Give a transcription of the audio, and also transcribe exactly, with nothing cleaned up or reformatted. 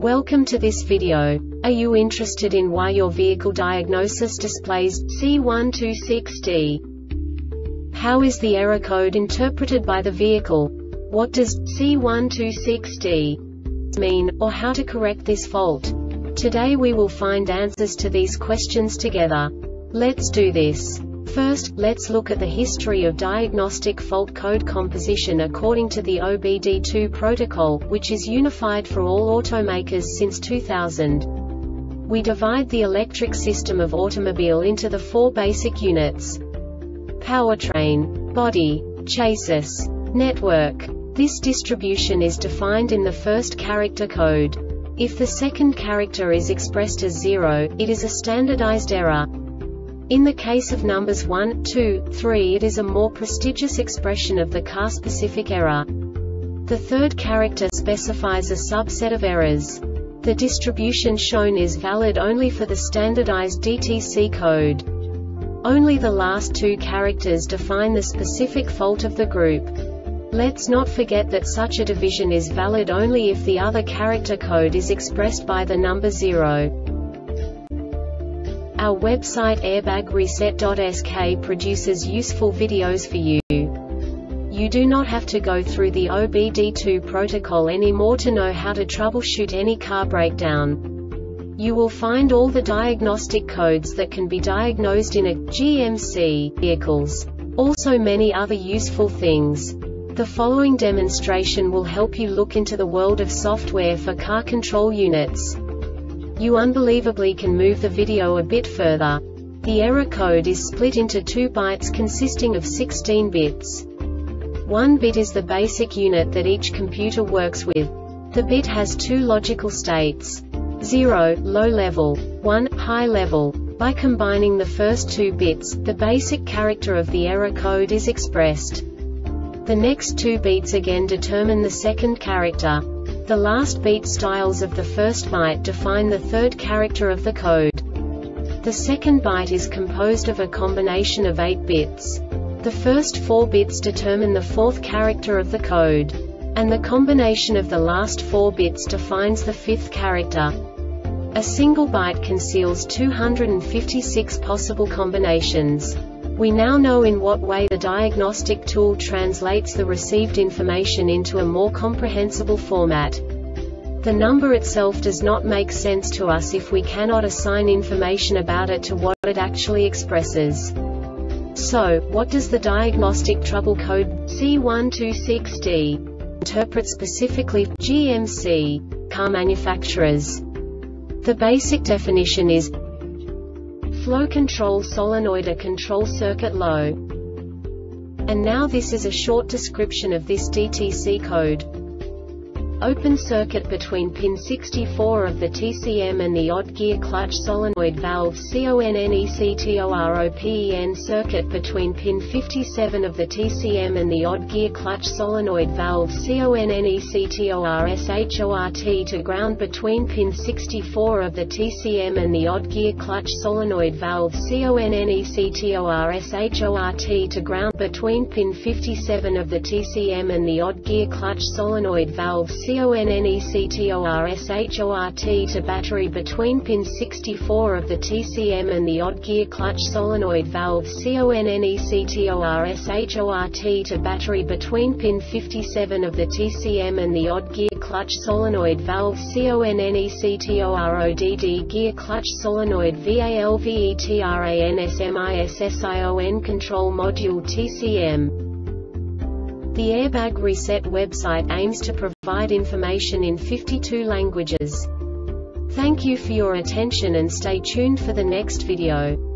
Welcome to this video. Are you interested in why your vehicle diagnosis displays C one two six D? How is the error code interpreted by the vehicle? What does C one two six D mean, or how to correct this fault? Today we will find answers to these questions together. Let's do this. First, let's look at the history of diagnostic fault code composition according to the O B D two protocol, which is unified for all automakers since two thousand. We divide the electric system of automobile into the four basic units: powertrain, body, chassis, network. This distribution is defined in the first character code. If the second character is expressed as zero, it is a standardized error. In the case of numbers one, two, three, it is a more prestigious expression of the car-specific error. The third character specifies a subset of errors. The distribution shown is valid only for the standardized D T C code. Only the last two characters define the specific fault of the group. Let's not forget that such a division is valid only if the other character code is expressed by the number zero. Our website airbag reset dot S K produces useful videos for you. You do not have to go through the O B D two protocol anymore to know how to troubleshoot any car breakdown. You will find all the diagnostic codes that can be diagnosed in a G M C vehicles. Also many other useful things. The following demonstration will help you look into the world of software for car control units. You unbelievably can move the video a bit further. The error code is split into two bytes consisting of sixteen bits. One bit is the basic unit that each computer works with. The bit has two logical states: zero, low level, one, high level. By combining the first two bits, the basic character of the error code is expressed. The next two bits again determine the second character. The last beat styles of the first byte define the third character of the code. The second byte is composed of a combination of eight bits. The first four bits determine the fourth character of the code. And the combination of the last four bits defines the fifth character. A single byte conceals two hundred fifty-six possible combinations. We now know in what way the diagnostic tool translates the received information into a more comprehensible format. The number itself does not make sense to us if we cannot assign information about it to what it actually expresses. So, what does the diagnostic trouble code C one two six D interpret specifically for G M C car manufacturers? The basic definition is flow control solenoid a control circuit low. And now this is a short description of this D T C code. Open circuit between pin sixty-four of the T C M and the odd gear clutch solenoid valve CONNECTOROPEN circuit between pin fifty-seven of the T C M and the odd gear clutch solenoid valve CONNECTORSHORT to ground between pin sixty-four of the T C M and the odd gear clutch solenoid valve CONNECTORSHORT to ground between pin fifty-seven of the T C M and the odd gear clutch solenoid valve CONNECTORSHORT to battery between pin sixty-four of the T C M and the odd gear clutch solenoid valve CONNECTORSHORT to battery between pin fifty-seven of the T C M and the odd gear clutch solenoid valve CONNECTORODD gear clutch solenoid VALVETRANSMISSION control module T C M. The Airbag Reset website aims to provide information in fifty-two languages. Thank you for your attention and stay tuned for the next video.